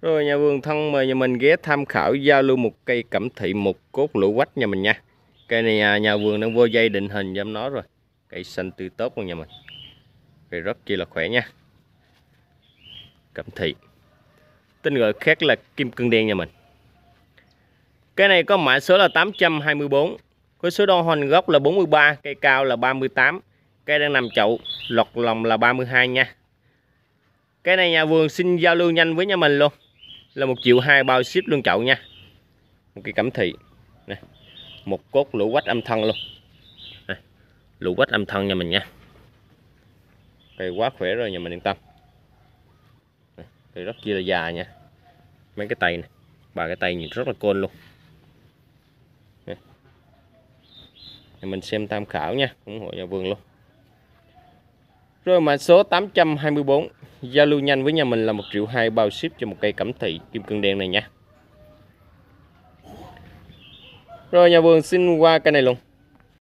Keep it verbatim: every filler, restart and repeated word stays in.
Rồi nhà vườn thân mời nhà mình ghé tham khảo giao lưu một cây cẩm thị một cốt lũ quách nhà mình nha. Cây này nhà, nhà vườn đang vô dây định hình giùm nó rồi. Cây xanh tươi tốt của nhà mình. Cây rất chi là khỏe nha. Cẩm thị. Tên gọi khác là kim cương đen nhà mình. Cái này có mã số là tám trăm hai mươi tư. Có số đo hoành gốc là bốn mươi ba, cây cao là ba mươi tám. Cây đang nằm chậu, lọt lòng là ba mươi hai nha. Cái này nhà vườn xin giao lưu nhanh với nhà mình luôn. Là một triệu hai bao ship luôn chậu nha. Một cái cẩm thị này. Một cốt lũ quách âm thân luôn này. Lũ quách âm thân nhà mình nha. Cây quá khỏe rồi nhà mình yên tâm. Cây rất chi là già nha. Mấy cái tay này, ba cái tay nhìn rất là côn luôn. Này. Mình xem tham khảo nha, ủng hộ nhà vườn luôn. Rồi mã số tám trăm hai mươi tư, giao lưu nhanh với nhà mình là một triệu hai bao ship cho một cây cẩm thị kim cương đen này nha. Rồi nhà vườn xin qua cây này luôn.